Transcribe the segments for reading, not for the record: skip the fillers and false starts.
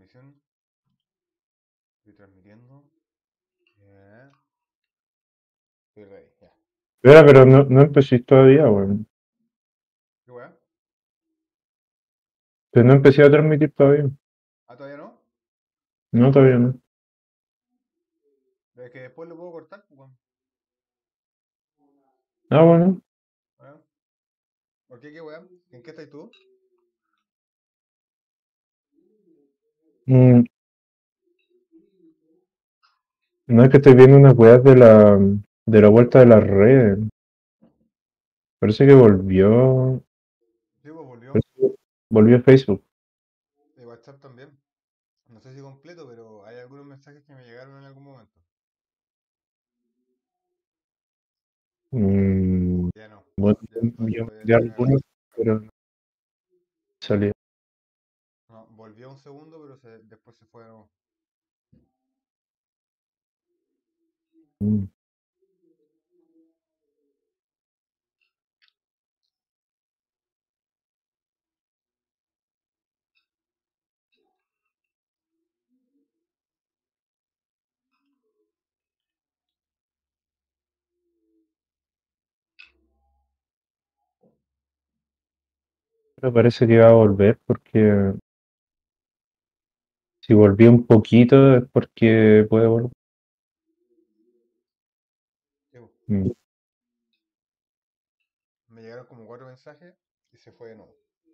transmisión. Estoy transmitiendo. Ya. Estoy ready, ya. Espera, pero no empecé todavía, weón. ¿Qué weá? Pero no empecé a transmitir todavía. Ah, ¿todavía no? No, todavía no. Pero es que después lo puedo cortar, pues, weón. Ah, bueno. ¿Ah? ¿Por qué weá? ¿En qué estás tú? Mm, no es que estoy viendo unas weas de la vuelta de las redes. Parece que volvió. Sí, pues volvió. Parece que volvió Facebook. De WhatsApp también. No sé si completo, pero hay algunos mensajes que me llegaron en algún momento. Mm, Ya no. bueno, Ya, yo todavía mandé sigue algunos, agarrando. pero no salió. No, volvió un segundo, pero después se fue de nuevo. Mm. Pero parece que va a volver porque si volvió un poquito es porque puede volver. Sí, pues. Mm. Me llegaron como 4 mensajes y se fue de nuevo.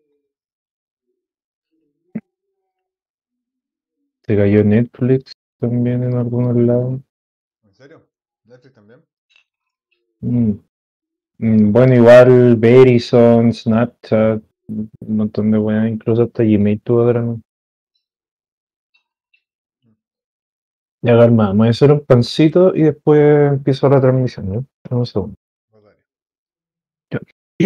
Se cayó Netflix también en algunos lados. ¿En serio? ¿Netflix también? Mm. Bueno, igual Verizon, Snapchat, un montón de weas, incluso hasta Gmail tuvo drama. Mm, Ya calma, me voy a hacer un pancito y después empiezo la transmisión, ¿no? Dame un segundo. pues dale. Ya.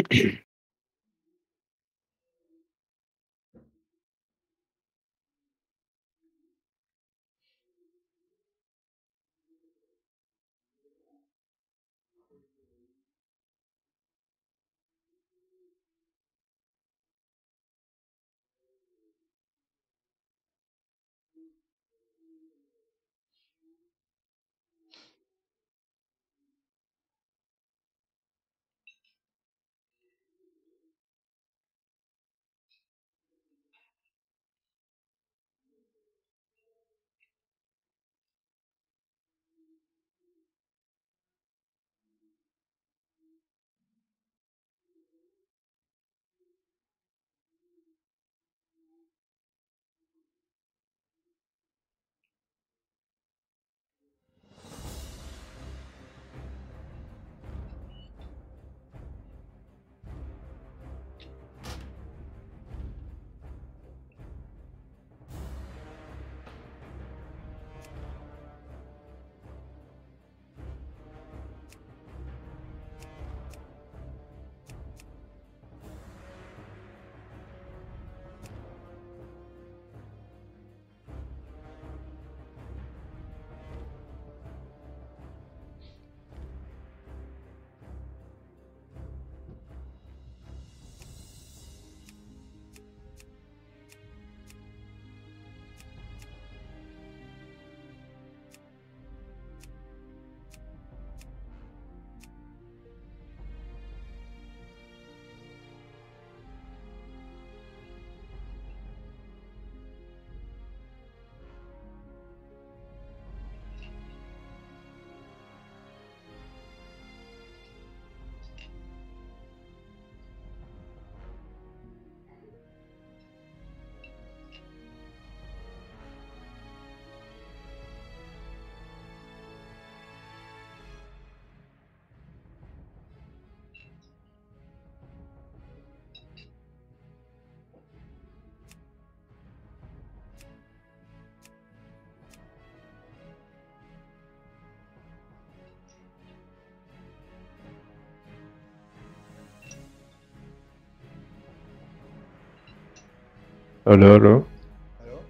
Aló, aló. ¿Aló?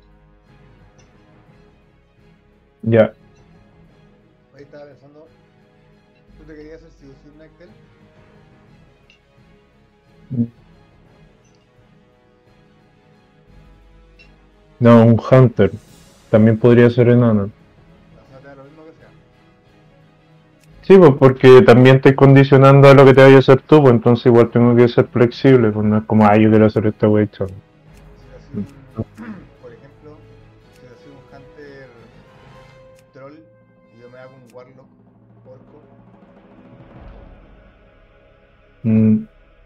Ya. Ahí estaba pensando, ¿tú te querías hacer si o si un Nactel? No, un Hunter. También podría ser enano. O sea, te da lo mismo que sea. Sí, pues porque también estoy condicionando a lo que te vaya a hacer tú, pues entonces igual tengo que ser flexible, pues no es como, yo quiero hacer esta wey, chao. Y si te hacía un, por ejemplo, si te hacía un Hunter troll y yo me hago un Warlock orco, Mm,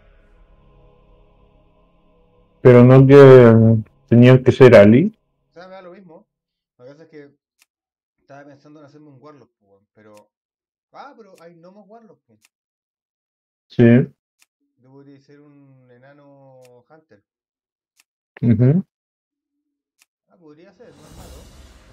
pero no que tenían que ser Ali. o sea, me da lo mismo. Lo que pasa es que estaba pensando en hacerme un Warlock, pues, weón, pero. Ah, pero hay gnomos Warlock, pues. Sí. Yo podría ser un enano Hunter. Ujú. Ah, podría ser, no es malo.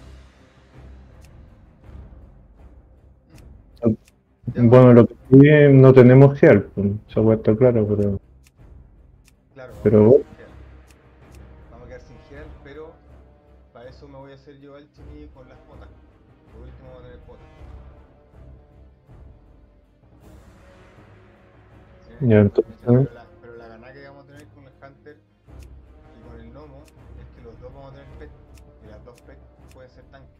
Ya, pues, Bueno, lo que sí no tenemos gel, pues, esa weá está claro, claro, vamos a quedar pero sin gel. Vamos a quedar sin gel, pero para eso me voy a hacer yo alchemy con las potas. Por último, voy a tener potas. ya entonces, Pero la gana que vamos a tener con el Hunter y con el gnomo es que los dos vamos a tener pet. Y las dos pet pueden ser tanques.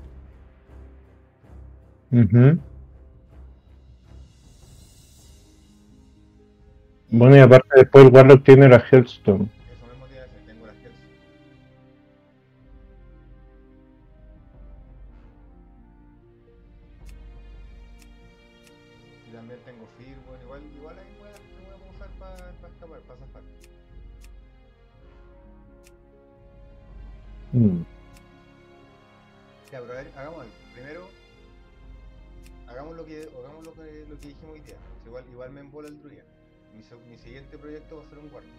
ujú. Bueno, y Y aparte después el Warlock tiene la Hellstone. eso mismo te iba a decir, tengo las heals. Y también tengo Fear, bueno, igual ahí me voy a usar para escapar, para zafar. Mm. Ya, pero a ver, hagamos algo. Primero, hagamos lo que dijimos hoy día. O sea, igual me embola el druida. Mi siguiente proyecto va a ser un guardia.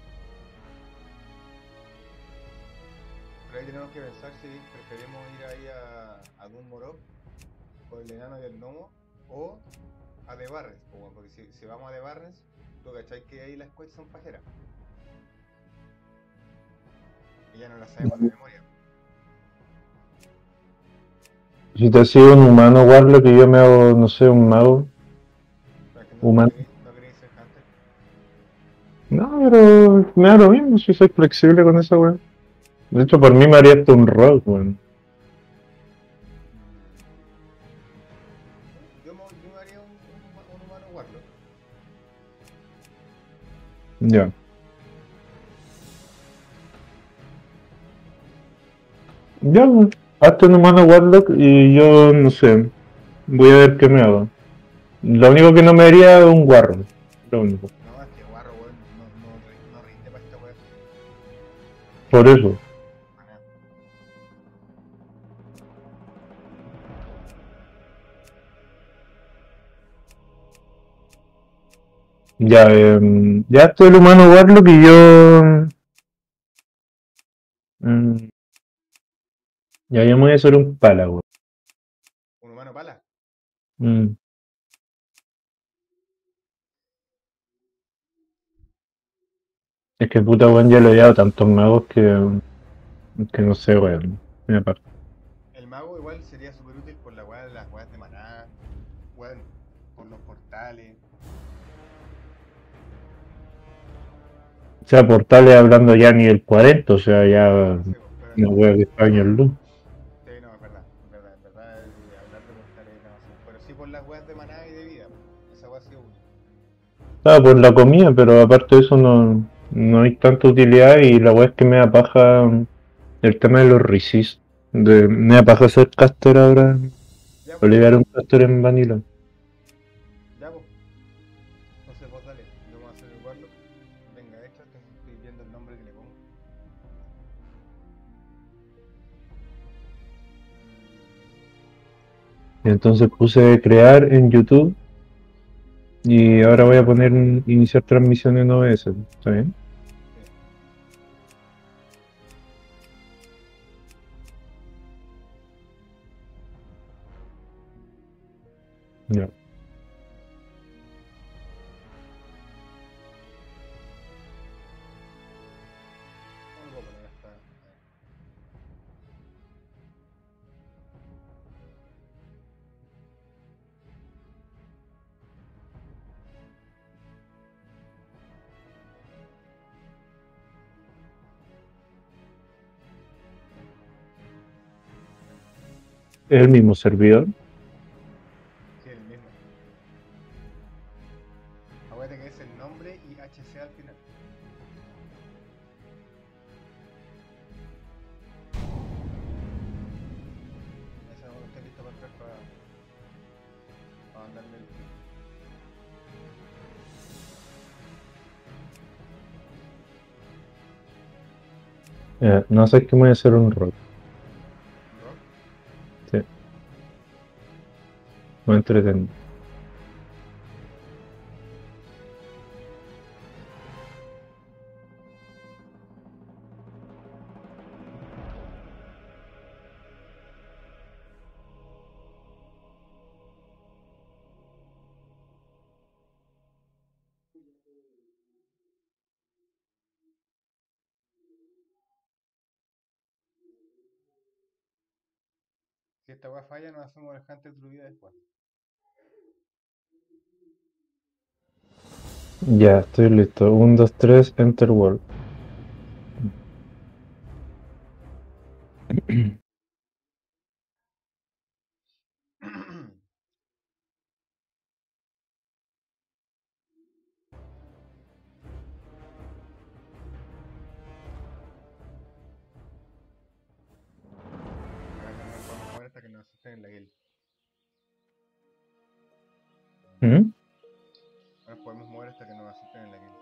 Pero ahí tenemos que pensar si preferimos ir ahí a Dunmorok con el enano y el gnomo o a The Barrens. Porque si vamos a The Barrens, tú cachai que ahí las quests son pajeras. Y ya no las sabemos de memoria. Si te ha sido un humano Warlock y yo me hago, no sé, un mago Pero es que humano. no queréis ser Hunter. No, pero me da lo mismo si soy flexible con esa weá. De hecho, por mí me haría hasta un rogue, weón. Mm, yo me haría un humano Warlock. Ya. Ya, pues, hazte un humano Warlock y yo, no sé, voy a ver qué me hago. Lo único que no me haría es un Warrock. Lo único. No, es que Warro, weón, no rinde para esta weá. Por eso. Maná. Ya, ya estoy el humano Warlock y yo. mm, ya me voy a hacer un pala, weón. Un humano pala. Mm, es que puta weón ya lo he dado tantos magos que no sé, weón. Me aparte. El mago igual sería súper útil por las weas de maná, weón, por los portales. O sea, portales hablando ya ni el 40, o sea, ya No, sí, pues, pero una wea que está en el luz. sí, no, es verdad, es verdad, es verdad, hablar de portales es demasiado. Pero sí por las weas de maná y de vida, pues, esa wea sí es útil. Ah, pues la comida, pero aparte de eso no hay tanta utilidad y la wea es que me da paja el tema de los resist. Me da paja hacer caster ahora. Ya, pues, Olivar un caster en Vanilla. ya, pues. Entonces vos dale, yo voy a hacer el warlock. Venga, hecho, estoy viendo el nombre que le pongo. Y entonces puse crear en YouTube y ahora voy a poner iniciar transmisión en OBS. ¿Está bien? Sí. Ya. ¿Cómo lo puedo poner hasta? A ver. ¿Es el mismo servidor? Sí, el mismo. Acuérdate que es el nombre y HC al final. Esa no está listo para entrar para mandarle el ping. No sé qué voy a hacer un rock. ¿Rock? Sí. Muy entretenido. Si esta weá falla, nos hacemos el Hunter Druida después. Ya, estoy listo. 1, 2, 3, Enter World. Acá no nos podemos mover hasta que nos acepten en la guild. ¿Mm? No nos podemos mover hasta que nos acepten en la guild.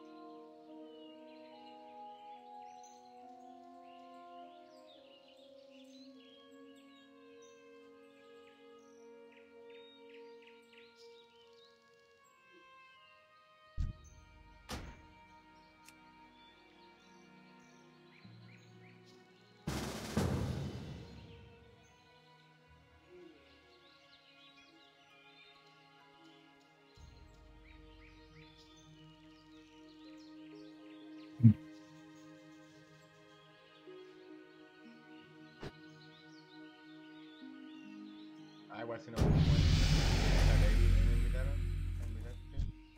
Ah, igual si no podemos mover. Dale, ahí me invitaron. A invitarte.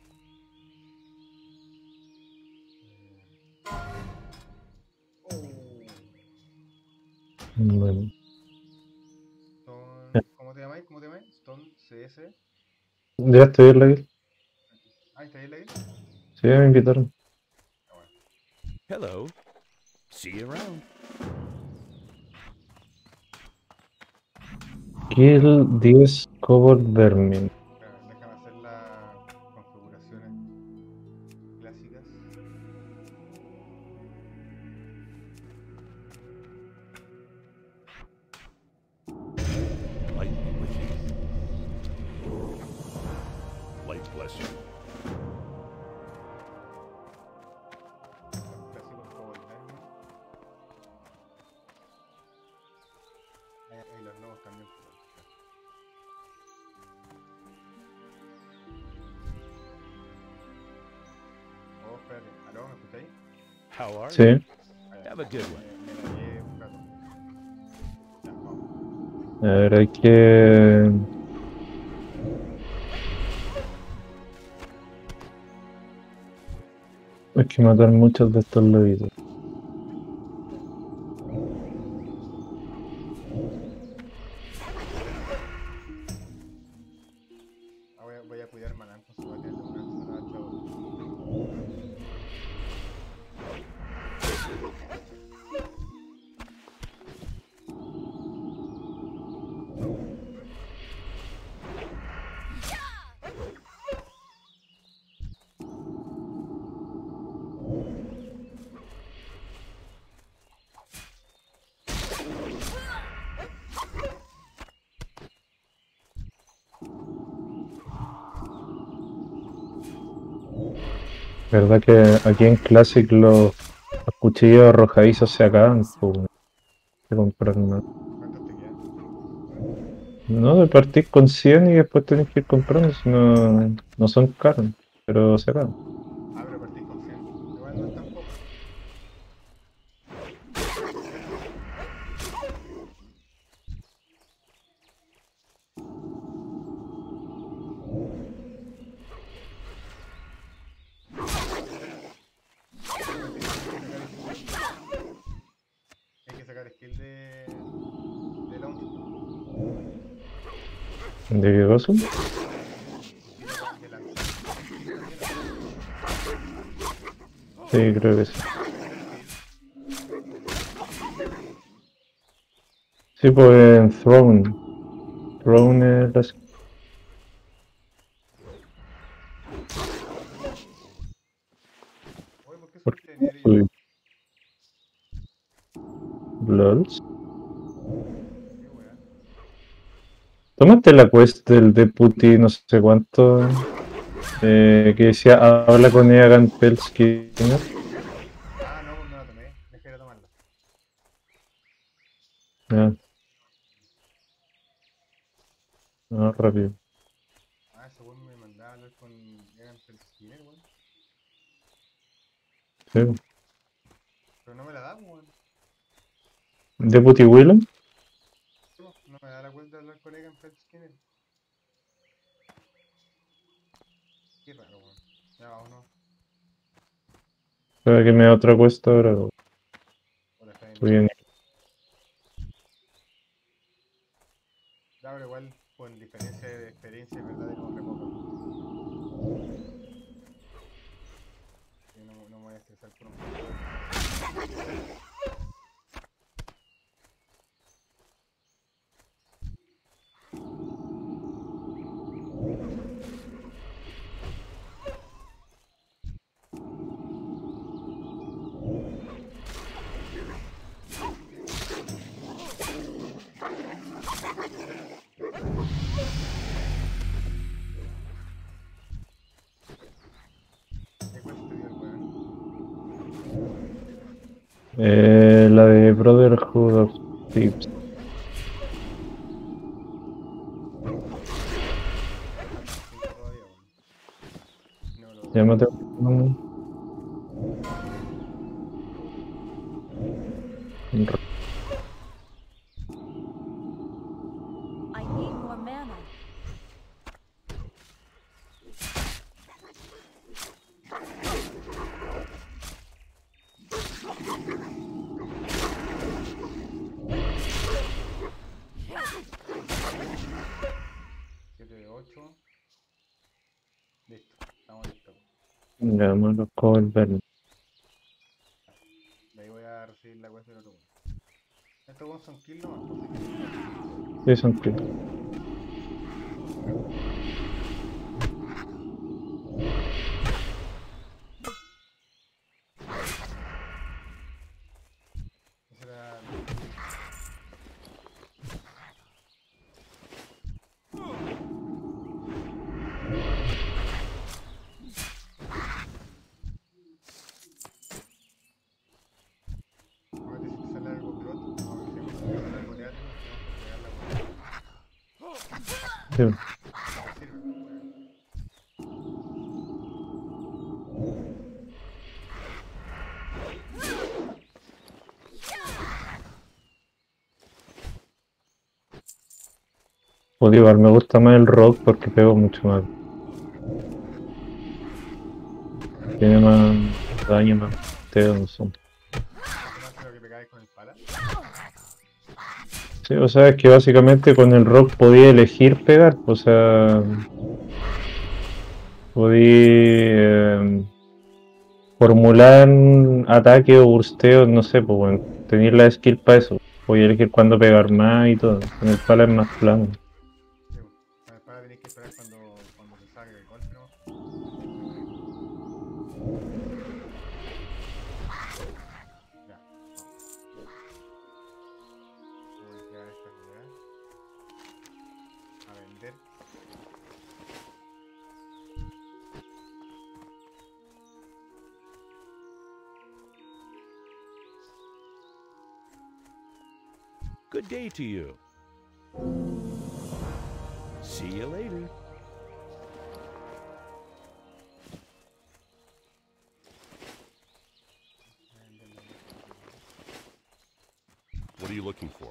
Bueno. Stone. ¿Cómo te llamáis? ¿Cómo te llamáis? Stone CS. Ya estoy en la guild. Ah, ¿está ahí en la guild? Sí, me invitaron. Ah, bueno. Hello. See you around. Kill 10 Cobalt Vermin. Espera, déjame hacer las configuraciones clásicas. Light be with you. Light bless you. Los clásicos como el Vermin. Y los nuevos también. Oh, espérate. ¿Aló? ¿Me escucháis? How are Sí. you? Ah, Have a good one. me lagué un rato. Ya, vamos. A ver, hay que... Hay que matar muchos de estos lobitos. Ah, voy a cuidar maná, entonces voy a tenerle una zona al chavo. ¿Verdad que aquí en Classic los cuchillos arrojadizos se acaban? Pues, hay que comprar más. ¿Cuántos te quedan? No, de partir con 100 y después tenés que ir comprando, si no, no son caros, pero se acaban. Ah, pero partís con 100. Igual no es tan poco. Solamente hay que sacar skill de launch. ¿De qué cosa? De lanzar. Sí, creo que sí. Sí, pues en Throne. Throne es las Oye, ¿por qué subiste de nivel y yo uy, no? Bloods. Qué weá. Tómate la quest del Deputy no sé cuánto. Que decía habla con Egan Pelskiner. Ah, no, no la tomé. Dejé de tomarla. Ya, no, rápido. Ah, ese weón me mandaba a hablar con Egan Skinner, weón. Sí. Pero no me la da, weón. Deputy Willem. Sí, po, no me da la cuenta de hablar con Egan Skinner. Qué raro, weón. Ya vámonos. Para que me da otra quest ahora. Hola, está bien. Estoy bien. Ya, pero igual, con diferencia de experiencia, es verdad, tenemos re poco. Yo no me voy a estresar por un poco de experiencia. ¿Qué quest te dio el weón? La de Brotherhood of Thieves. Me faltan 5 todavía, weón. No lo logro. Llámate. I need more mana. Siete de 8. Listo, estamos listos. Llámalo con Bern. De ahí voy a recibir la quest del otro weón. Estos weones son kills nomás, pues así que son fáciles. Sí, son clics. Ese era. A ver si te sale algo grot. No, si te sale algo teátrico, tenemos que entregar la weá. Sí. Te sirve, pues weón. O igual me gusta más el rock porque pego mucho más. Tiene más daño, más teo, no sé. Mucho más que lo que pegáis con el pala. Sí, o sea, es que básicamente con el rock podía elegir pegar, o sea, podía formular ataque o bursteo, no sé, pues bueno, tener la skill para eso. Podía elegir cuándo pegar más y todo. Con el pala es más plano. Sí, pues. Con el pala tenéis que esperar cuando se salga el golpe, ¿no? Ya, vamos. Voy a entregar esta weá. A vender. Good day to you. See you later. Voy a vender la weá que tengo. What are you looking for?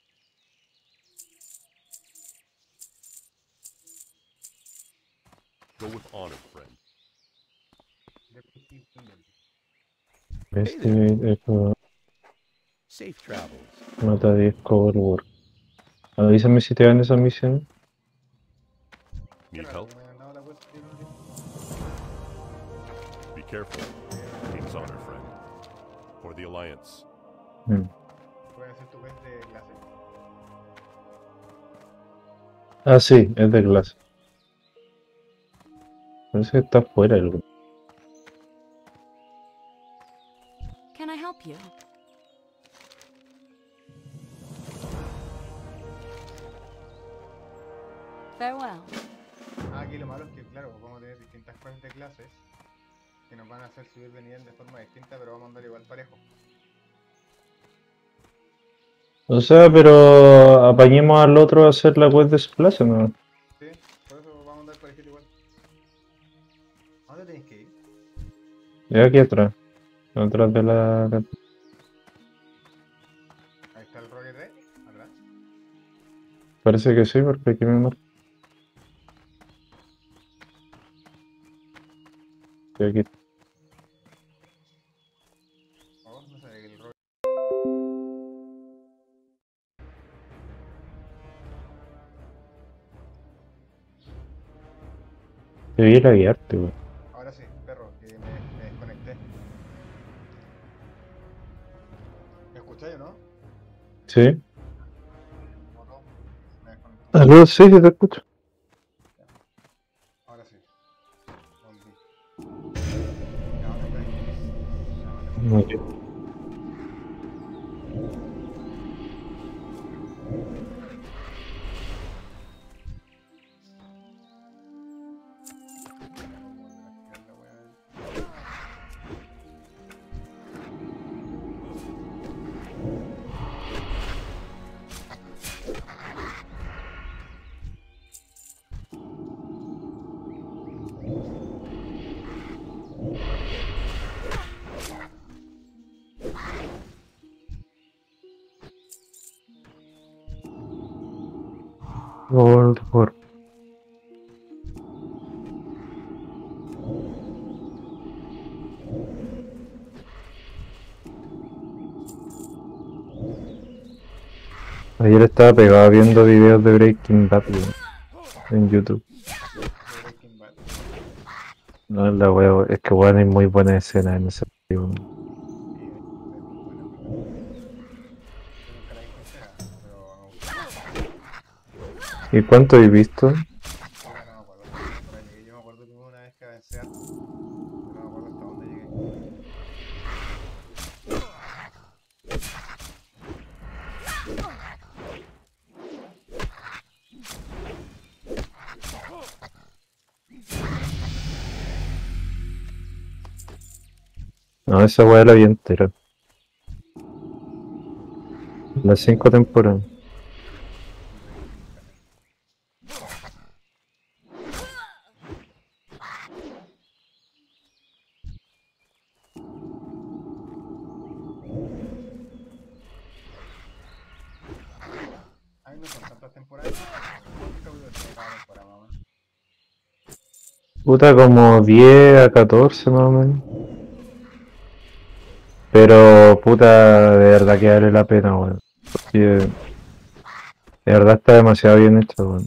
Go with honor, friend. Deputy William. Este esto Safe travels. mata 10 cover work. Avísame si te dan esa misión. Qué Need raro help? que me hayan dado la quest y no tiene. Be careful. King's honor, friend. For the Alliance. Mm. Voy a hacer tu quest de clase. Ah, sí, es de clase. Parece que está fuera el grupo. Can I help you? Farewell. Aquí lo malo es que, claro, vamos a tener distintas quests de clases que nos van a hacer subir de nivel de forma distinta, pero vamos a andar igual parejo. O sea, pero apañemos al otro a hacer la quest de su clase, ¿no? Sí, por eso vamos a andar parejito igual. ¿A dónde tenéis que ir? Y aquí atrás. Atrás de la... Ahí está el Rocket Red, atrás. Parece que sí, porque aquí me marca. Y aquí. Oh, no sabía que el Rocket. Debí laguearte, weón. Ahora sí, perro, que me desconecté. ¿Me escucháis o no? ¿Sí? ¿O no? Me desconecté. Aló, sí, sí te escucho. Ahora sí. Volví. Ya, ¿dónde estáis? Ya, ¿dónde estáis? Ok. Gold War. Ayer estaba pegado viendo videos de Breaking Bad, weón, en YouTube. Breaking Bad. No, la wea, es que weón hay muy buena escena en ese video. Sí, es muy buena, en verdad. Yo nunca la he visto entera, pero me gustó. ¿Y cuánto he visto? Puta, no me acuerdo hasta qué temporada llegué. Yo me acuerdo que hubo una vez que avancé harto, pero no me acuerdo hasta dónde llegué. No, esa wea la vi entera. Las 5 temporadas. Breaking Bad. Ay, no son tantas temporadas. ¿Cuántos capítulos tiene cada temporada, más o menos? Puta, como 10 a 14 más o menos. Pero, puta, de verdad que vale la pena, weón. Porque de verdad está demasiado bien hecho, weón.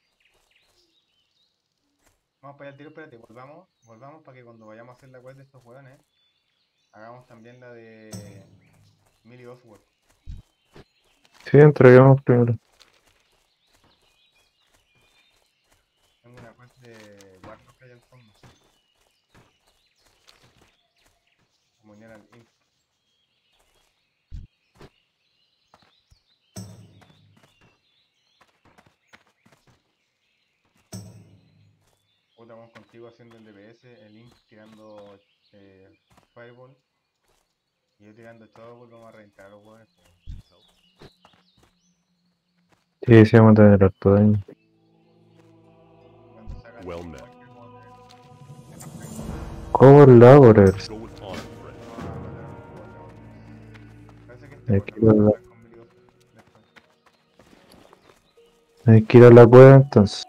Vamos para allá al tiro, espérate, volvamos para que cuando vayamos a hacer la web de estos hueones, hagamos también la de Millie Oswald. Sí, entreguemos primero. Tengo una quest de Warlock que hay al fondo. Comunión al Imp. Puta, vamos contigo haciendo el DPS, el Imp tirando Fireball y yo tirando Shadowball. Vamos a reventar a los hueones. Sí, sí, vamos a tener harto daño. Cuando sacan Well los met. walkers, vamos a tener. Cobble Laborers. Go with honor, friend. Vamos a matar a los Cobalt. Parece que este Hay weón que nos va a ir a la, matar con Millie Oswald después. hay que ir a la cueva entonces.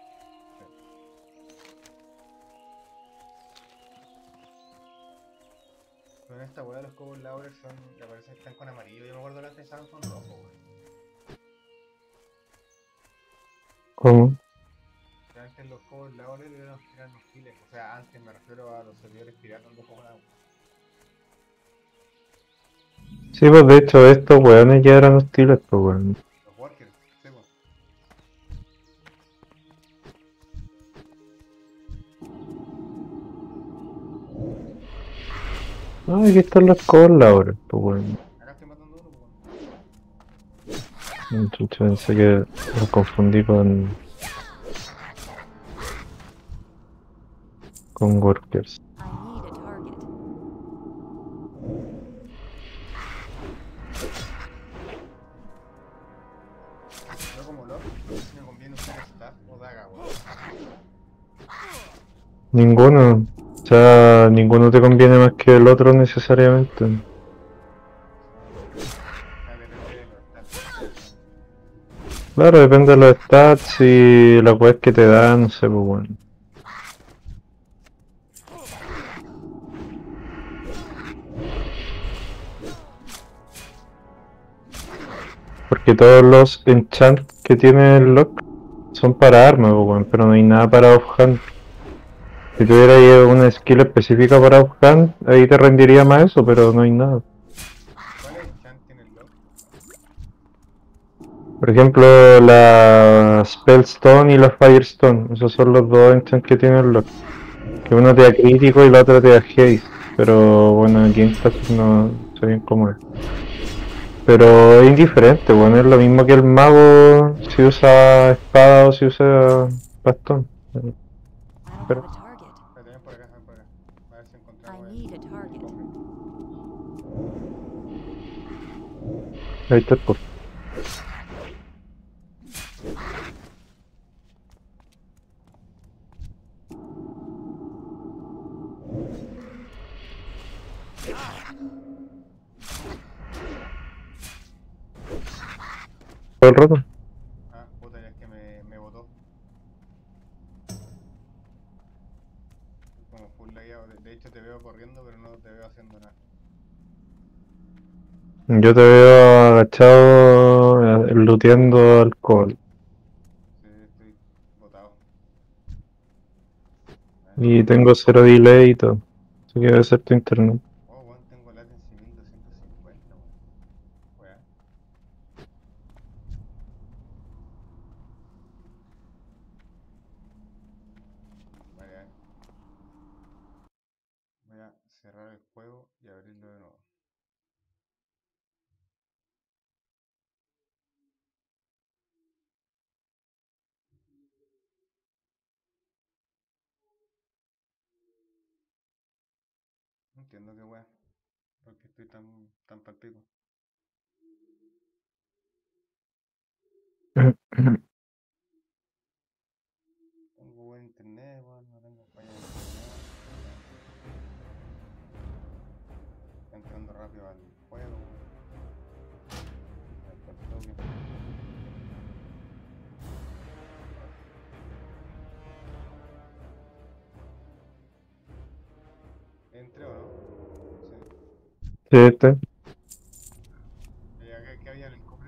Pero en esta weá los Cobalt Laurers son, me parece que están con amarillo. Yo me acuerdo que antes estaban con rojo, weón. ¿Cómo? Que antes los cobradores eran hostiles. O sea, antes me refiero a los servidores piratas donde jugaban. Sí, pues de hecho estos weones ya eran hostiles, pues weón. Los workers, sí, pues. Ah, aquí están las colas ahora, pues weón. Acá estoy matando uno, pues. Chucha, pensé que lo confundí con workers. I need a target. Yo como loco, me conviene usar staff o daga, weón. Ninguno. O sea, ninguno te conviene más que el otro necesariamente. Ah, depende de los stats. Claro, depende de los stats y las weas que te dan, no sé, pues bueno. Porque todos los enchant que tiene el lock son para armas, pues bueno, pero no hay nada para offhand. Si tuviera ahí una skill específica para offhand, ahí te rendiría más eso, pero no hay nada. ¿Cuál es el chant tiene el lock? Por ejemplo, la Spellstone y la Firestone, esos son los dos enchants que tiene el lock. Que uno te da crítico y la otra te da haste, pero bueno, aquí en Classic no sé bien cómo es. Pero es indiferente, bueno, es lo mismo que el mago si usa espada o si usa bastón. I don't Pero have a target. Pero también por acá, también por acá. A ver si I encontramos need a target. cofre. ahí está el cofre. Todo el rato. Ah, puta, ya es que me botó. Como full lagueado. De hecho te veo corriendo, pero no te veo haciendo nada. Yo te veo agachado looteando alcohol. Sí, estoy botado. Y tengo cero delay y todo. Así que debe ser tu internet. Oh, weón, tengo latency 1250, weón. Weá. Vale, a ver. Voy a cerrar el juego y abrirlo de nuevo. No entiendo qué weá. ¿Por qué estoy tan palpico? Tengo buen internet, weón, no tengo falla de internet. Está entrando rápido al juego, weón. Al toque. ¿Entré o no? Sí. Sí, este. ¿Qué había en el cofre?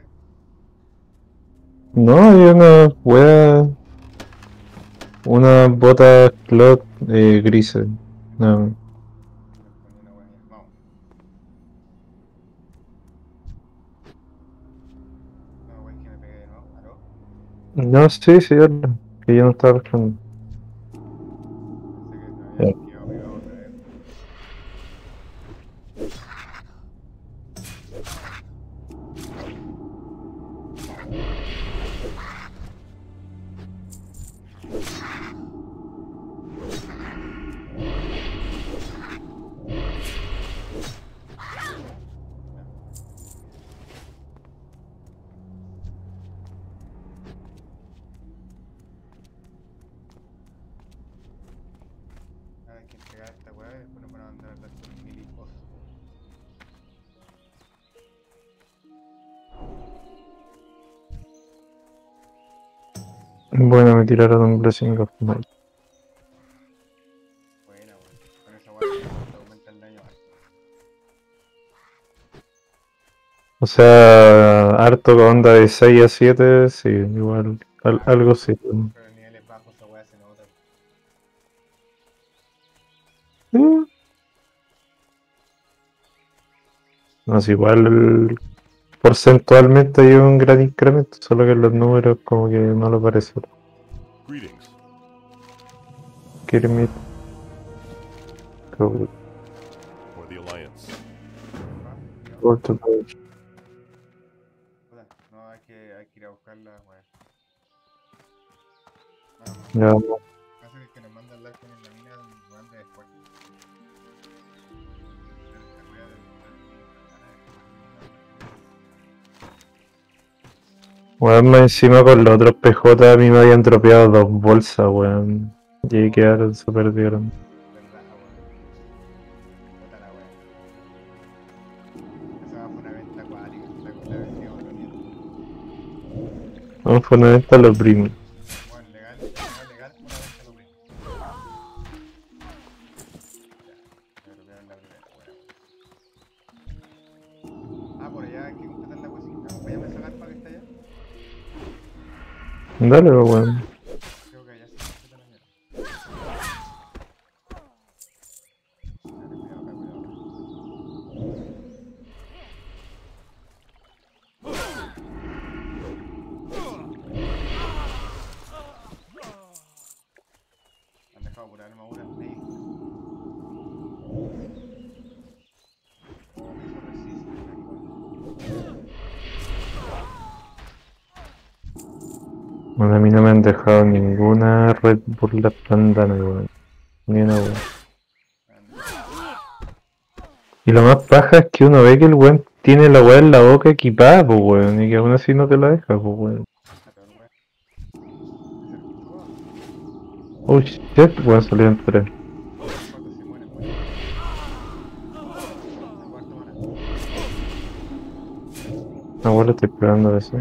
No, hay una wea. Unas botas cloth grises. No. Me ponía una weá. Vamos. No, weón, que me pegué de nuevo. ¿Aló? No, sí, sí, habla, que yo no estaba respondiendo. Pensé que me Ya. había quedado pegado otra vez. Hay que entregar esta weá y después nos van a mandar a dar con mil cosas. Bueno, me tiraron un Blessing of Might. Buena, weón. Con esa weá te aumenta el daño alto. O sea, harto con onda de 6 a 7, sí, igual, algo sí. Pero en niveles bajos esa weá se nota. No es igual, porcentualmente hay un gran incremento, solo que en los números como que no lo parece. Greetings. Kermit Code. For the Alliance. Puta, no, hay que ir a buscarla, weón. Ya, Hace que nos mandan la con la mina, weón, de después. Pero esta weá del weón, más encima con los otros PJ a mí me habían dropeado 2 bolsas, weón. Y ahí quedaron, se perdieron. verdad, weón. Puta la weá. Esa fue una venta acuática, la vendíamos los nietos. No, fue una venta a los primos. Bueno, legal, no legal, fue una venta lo mismo. Ya, me rodearon la primera, buena, buena. Ah, por allá hay que completar la cosita. Acompáñame a sacar para que está allá. Dale, weón. Creo que allá se completa la mierda. Dale, cuidado acá, cuidado acá. Han dejado por armadura medio. Oh, me hizo resist. Bueno, a mí no me han dejado ninguna Red Bull la pandana, weón. Ni una weón. Y lo más paja es que uno ve que el weón tiene la weá en la boca equipada, pues weón. Y que aún así no te la deja, pues weón. Oh shit, weón, salió en 3. Cuando se mueren, mueren. El cuarto mana. Abuelo, estoy pegando eso.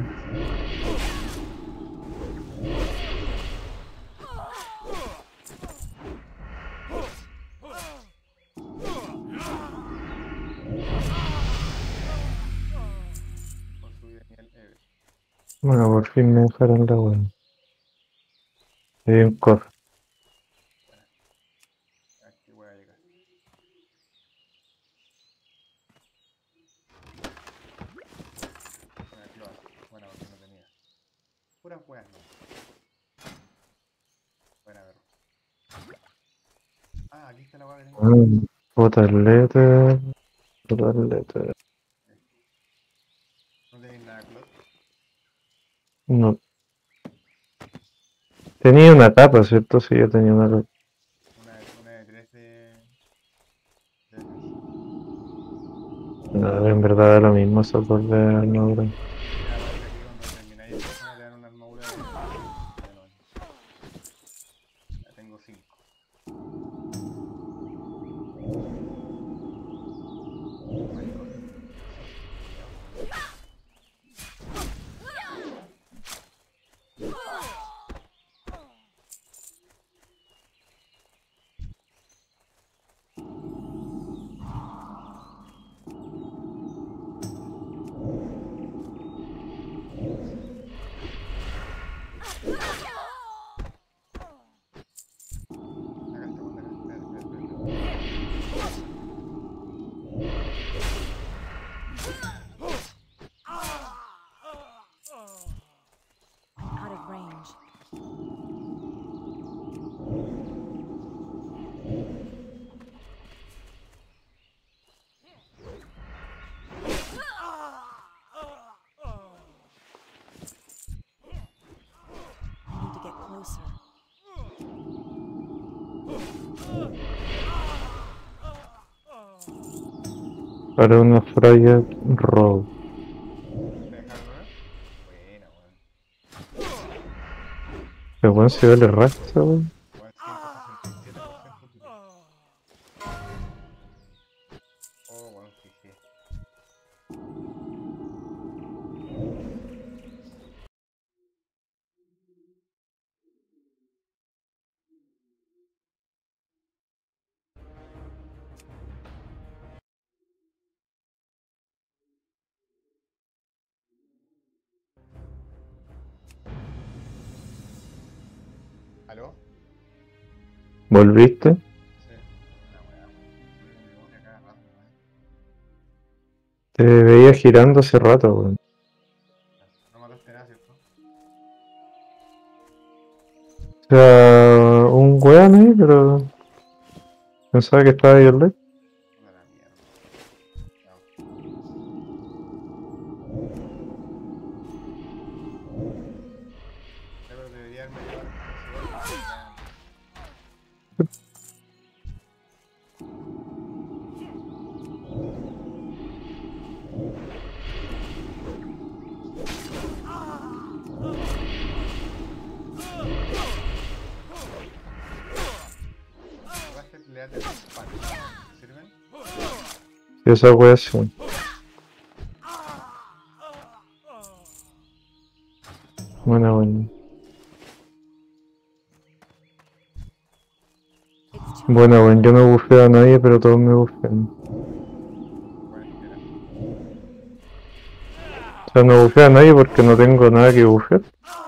Por subir de nivel Ever. Bueno, por fin me dejaron la weón. Hay un cofre. Aquí voy a llegar. Una cloa. Buena, porque no tenía. Puras weas, no. Buena, perro. Ah, aquí está la wea que tengo. Total letter. Total letter. No tenéis nada, Clot. No. Tenía una tapa, ¿cierto? Sí, yo tenía una tapa. Una de 3 de defensa. No, en verdad es lo mismo esos dos de armadura. Y aparte aquí cuando termináis el persona te dan una armadura de... Ya no. Ya tengo 5. Acá está, acá. Espérate. Out of range. I need to get closer. Para una Friar Road. ¿Te dejaron una? Buena, weón. Pero bueno, si vale racha, weón. Weón, 167% tuyo. Oh, weón, fijé. ¿Aló? ¿Volviste? Sí. Una weá. girando hace rato, weón. No mataste nada, ¿cierto? O sea, un weón ahí, pero pensaba que estaba ahí al lado. Una la mierda. Ya. Pero debería haberme llevado ese golpe. Racket le da de punch. ¿Sirven? Y esa wea sí, weón. Bueno. It's too Bueno, weón, yo no bufeo a nadie, pero todos me bufean. Cuarentena. O sea, no bufeo a nadie porque no tengo nada que bufear.